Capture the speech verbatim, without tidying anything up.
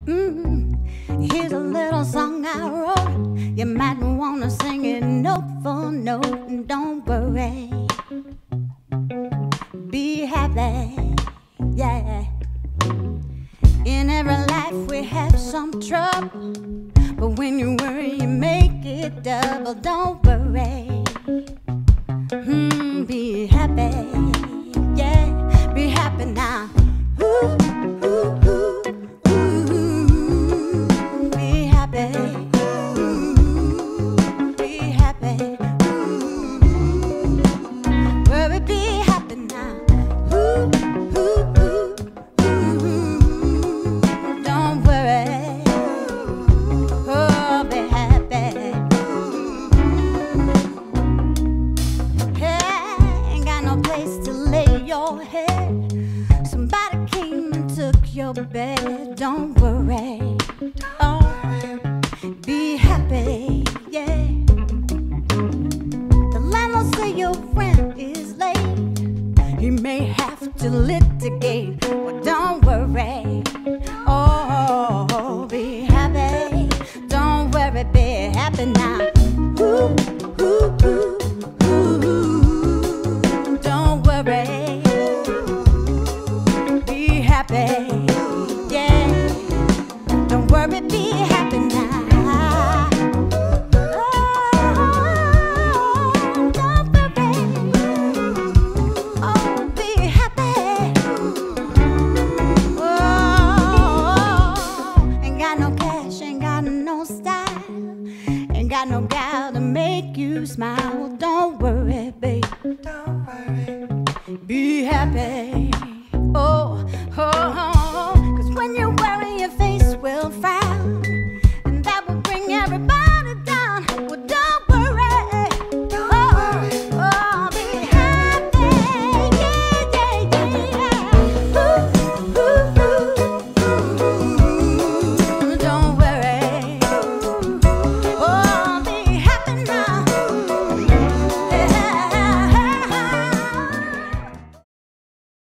Mm, here's a little song I wrote. You might wanna sing it note for note. And don't worry, be happy, yeah. In every life we have some trouble, but when you worry you make it double. Don't worry, mm, be happy, yeah. Be happy now. Ooh, ooh, ooh, ooh. Be happy. Ooh, be happy. Ooh. Worry, be happy now. Ooh, ooh, ooh, ooh. Don't worry. Oh, be happy. Hey, ain't got no place to lay your head. Somebody came and took your bed. Don't worry, oh, be happy, yeah. The landlord say your rent is late. He may have to litigate. Well, don't worry, oh, be happy. Don't worry, be happy now. Ooh, ooh, ooh, ooh. Don't worry, be happy, yeah. Don't worry, be happy now. Oh, don't worry, oh, be happy. Oh, ain't got no cash, ain't got no style, ain't got no gal to make you smile.